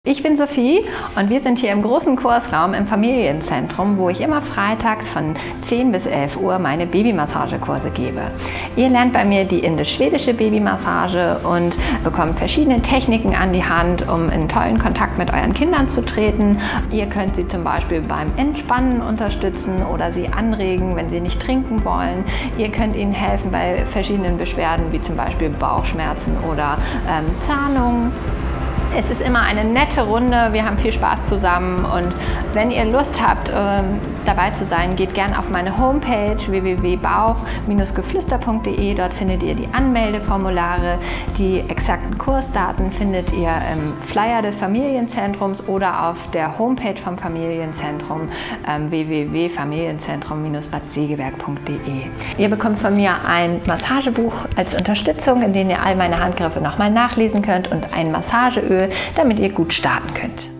Ich bin Sophie und wir sind hier im großen Kursraum im Familienzentrum, wo ich immer freitags von 10 bis 11 Uhr meine Babymassagekurse gebe. Ihr lernt bei mir die indisch-schwedische Babymassage und bekommt verschiedene Techniken an die Hand, um in tollen Kontakt mit euren Kindern zu treten. Ihr könnt sie zum Beispiel beim Entspannen unterstützen oder sie anregen, wenn sie nicht trinken wollen. Ihr könnt ihnen helfen bei verschiedenen Beschwerden, wie zum Beispiel Bauchschmerzen oder Zahnungen. Es ist immer eine nette Runde, wir haben viel Spaß zusammen und wenn ihr Lust habt, dabei zu sein, geht gerne auf meine Homepage www.bauch-geflüster.de. Dort findet ihr die Anmeldeformulare, die exakten Kursdaten findet ihr im Flyer des Familienzentrums oder auf der Homepage vom Familienzentrum www.familienzentrum-bad-segeberg.de. Ihr bekommt von mir ein Massagebuch als Unterstützung, in dem ihr all meine Handgriffe nochmal nachlesen könnt und ein Massageöl, damit ihr gut starten könnt.